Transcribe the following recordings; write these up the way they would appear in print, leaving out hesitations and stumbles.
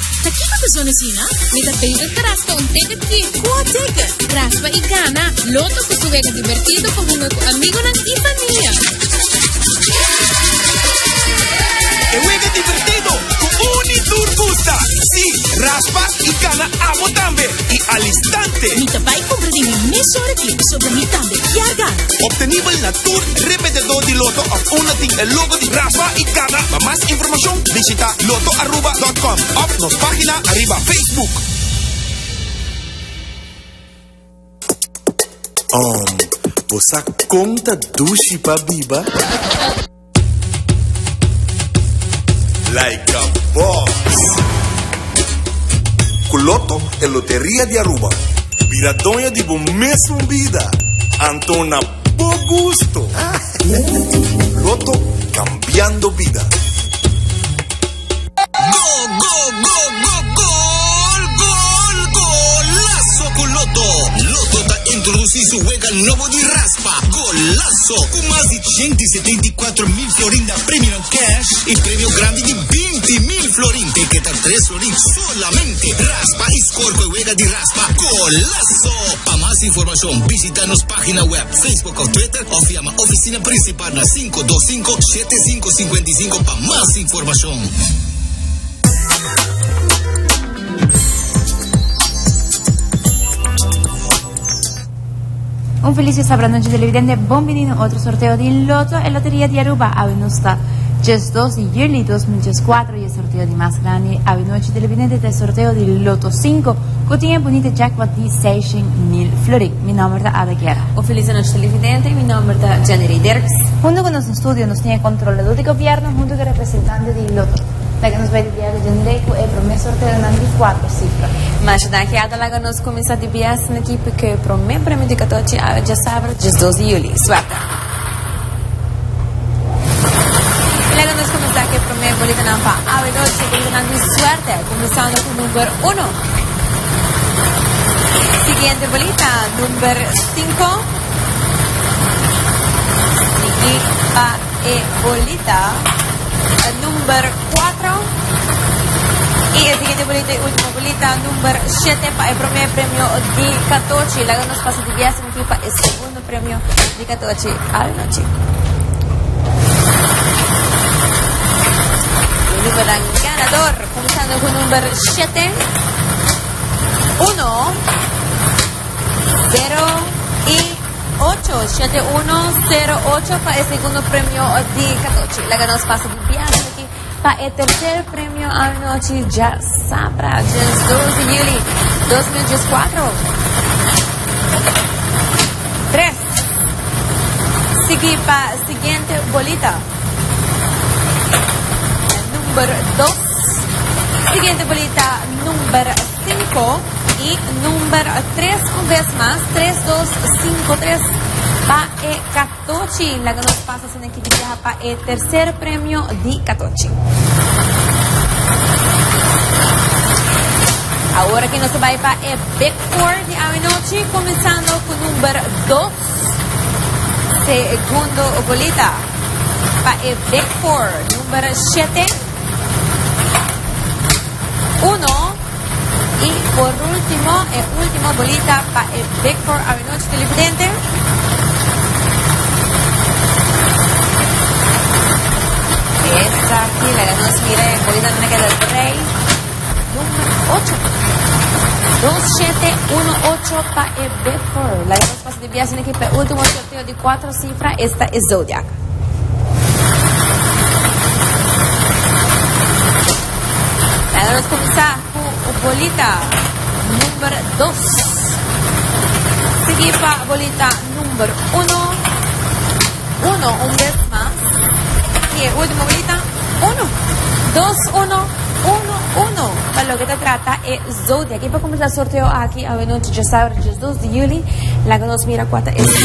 Aquí pa persona sina, nita pedido que raspa un ticket aquí. ¿Cuál ticket? Raspa y gana. Loto que su vega divertido con un amigo ng Ifania. ¡Que juegue divertido con Uniturbusta! Sí, raspa y gana a Botambe y al instante. Nita pa y compra di misore clip sobre mi tambe. Ya gana. Obtenible la tour repetidor de Loto of unating el logo de raspa y gana. Para más información visita lotoaruba.com o nos página arriba Facebook. Você conta dushi pa biba? Like a boss. Culoto e Loteria de Aruba. Piradonha de bom mesmo vida. Antona por gusto. Loto cambiando vida. Golazo con Loto. Loto está introducindo su juega novo de raspa. Golazo. Com mais de 174 mil florin da Premium Cash e prêmio grande de 20 mil florin. Tem que dar 3 florin solamente. Raspa e score com juega de raspa. Golazo. Para mais informação, visita nos página web, Facebook ou Twitter ou llama oficina principal na 525-7555 para mais informação. Un felice sabato televidente, benvenuto a otro sorteo de Loto e Loteria di Aruba. Avvenuta just 2 di juli 2004 y el sorteo di más grande. Avvenuta televidente del sorteo di Loto 5 con tiene bonito jackpot di 600.000 florin. Mi nombre es Ada Guerra. Un felice noche televidente, mi nombre es Jenny Dirks. Junto con los estudios nos tiene controlador de gobierno junto con representante de Loto. La que nos va a enviar de Genreco è promesso sorteo di 4 cifre. Mas daqui a pouco nós começamos a enviar na equipe que promete prêmio de 14 já sábado, dia 12 de julho. Suerte. E logo nós começamos a promete bolita na pa. A ver hoje bolita de suerte, começando com o número 1. Siguiente bolita, número 5. Equipa e bolita. Número 4 y el siguiente bolita y último bolita número 7 para el primer premio de 14. Luego nos pasa de viaje para el segundo premio de 14 a la noche. El número ganador comenzando con número 7 1 0 y 8, 7108 para el segundo premio de 14. La nos pasa de viaje aquí para el tercer premio a la noche. Ya sabrá, el 2 de julio 2004. 3. Sigue para el siguiente bolita. Número 2. Siguiente bolita número 5. Y número 3, una vez más, 3, 2, 5, 3, para el 14. La que nos pasa sin equilibrio para el tercer premio de 14. Ahora que nos va a ir para el Big Four de anoche, comenzando con número 2, segundo bolita. Para el Big Four, número 7, 1. Y por último, el último bolita para el Big Four a la noche televidente. Esta aquí, la que nos mire, bolita tiene que dar 3, número 8. 2718 para el Big Four. La que nos pasa de viaje en equipo, último sorteo de 4 cifras, esta es Zodiac. La que nos comienza bolita número 2. Sigue para bolita número 1. 1, un vez más. Y el último bolita 1. 2, 1, 1, 1. Para lo que te trata es Zodiac. Y para comenzar el sorteo aquí a noche, ya sabes, el 2 de julio, la que nos mira cuánta es. El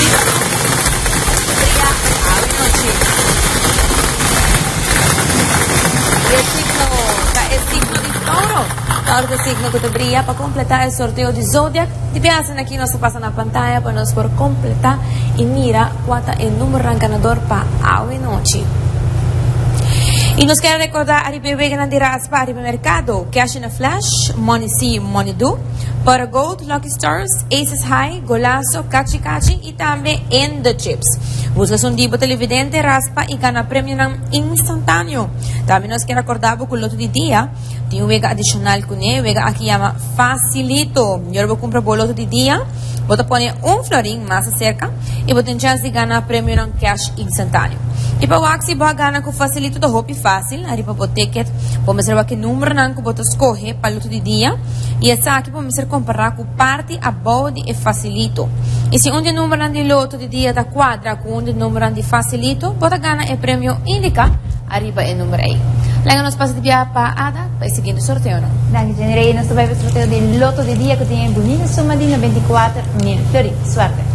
signo de Tauro. Tauro de signo que te brilla para completar el sorteo de Zodiac. Te vean aquí, nos pasan la pantalla para nos por completar y mira cuánta el número ganador para hoy noche. Y nos queda recordar arriba vegan de raspa arriba mercado, cash in a flash, money see, money do, para gold, lucky stars, aces high, golazo, cachi cachi y también in the chips. Buscas un tipo televidente, raspa y gana premio instantáneo. También nos queda recordar con el loto de día, tiene un vega adicional con él, vega aquí llama facilito. Yo lo voy a comprar por el loto de día, voy a poner un florín más cerca y voy a tener chance de ganar premio cash instantáneo. E para o Axi, boa gana com facilito do roupa fácil, aí para o ticket, vamos ver que número não que você escolhe para o luto de dia, e essa aqui vamos comparar com parte a bode e facilito. E se um de número de luto de dia da quadra com um de número de facilito, você gana o prêmio indica, arriba é número aí. Lá nos passa de via para Ada, para o seguinte sorteio. Danke, Jenny. Nós vai ver o sorteio de loto de dia que tem bonita soma de 94.000 florins. Suerte.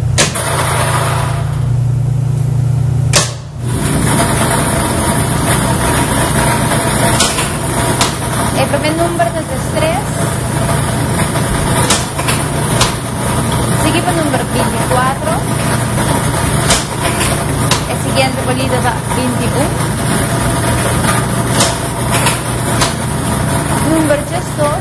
El primer número de 3, seguido el número 24, el siguiente bolito da 21, número 2,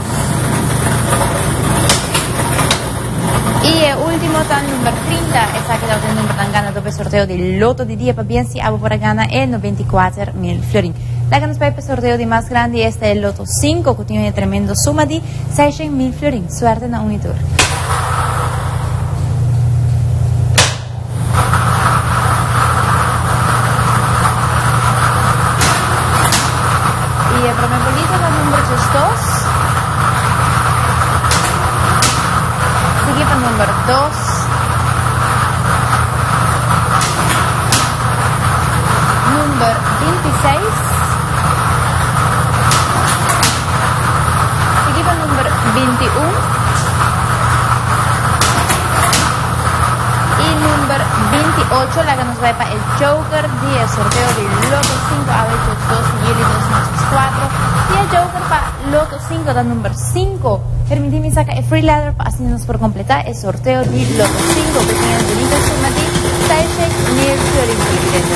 y el último está el número 30, esa que da el número tan gana dopo el sorteo del loto de día, para bien si hago para ganar el 94.000 florins. La que nos va a sorteo de más grande este es el loto 5, que tiene tremendo suma de 6.000 florins. Suerte en Unitur. Y el primer bolito es el número 2. Sigue el número 2. Número 26. Número 21 y número 28, la que nos va para el Joker de el sorteo de Loto 5 a 2 y 4 y el Joker para Loto 5 da número 5. Permíteme sacar el free ladder para así nos por completar el sorteo de Loto 5 que tiene el bonito suma de 6.000 florins.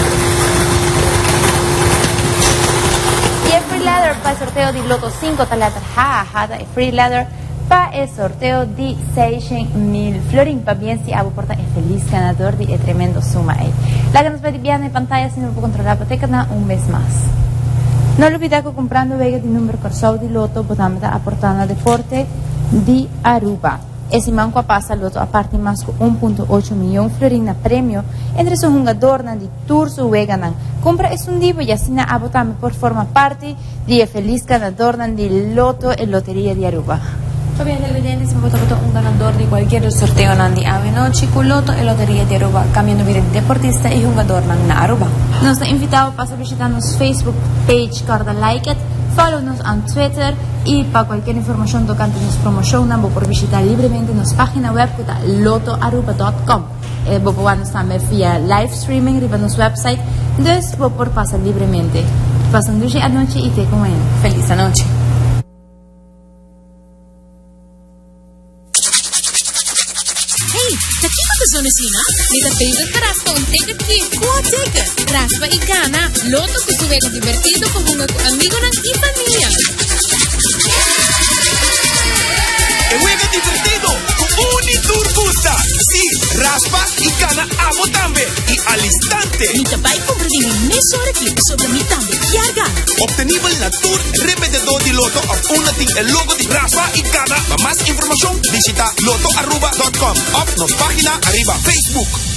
Y el free ladder para el sorteo de Loto 5 está la tarjeta el free ladder para el sorteo de 6.000 florins. Para bien si hago porta el feliz ganador de el tremendo suma ahí. La que nos ve bien en pantalla si no puedo controlar la hipoteca un mes más. No olvides que comprando vega de número corsau de loto podamos aportar deporte de Aruba. Esse manco passa loto a parte mais com 1.8 milhão florins na prêmio entre os jogadores de Turso Weganan. Compra esse divo e assina a botar por forma parte de feliz ganador de loto e loteria de Aruba. Bien, televidentes, me voto un ganador de cualquier sorteo de Avenochi, con loto e lotería de Aruba, cambiando de deportista y jugador de Aruba. Nos invitamos para visitar nuestro Facebook page, corda like it, follow-nos en Twitter y para cualquier información tocante nuestra promoción, por visitar libremente nuestra página web que es lotoaruba.com. Podemos también via live streaming en nuestro website, entonces por pasar libremente. Pasan dulce anoche y te comen. Feliz anoche. Zonesina, mida favorite para raspa un ticket que qual ticket. Raspa y gana, loto que sube divertido con un amigo y familia. El juego divertido con Unitur Busta. Sí, raspa y gana amo también. Y al instante. Mi tapai compra de mi mesora clip sobre mi también. Y gana. Obtenible en la tour repetidor de loto of Unating el logo de raspa y gana. Para más información visita lotoaruba.com. Op nos página arriba Facebook.